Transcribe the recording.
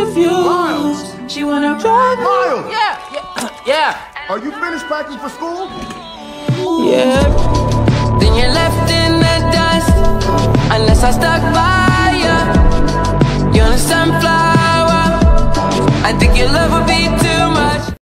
of you. Miles! She wanna ride. Miles! Yeah. Are you finished packing for school? Yeah. Then you're left in the dust unless I start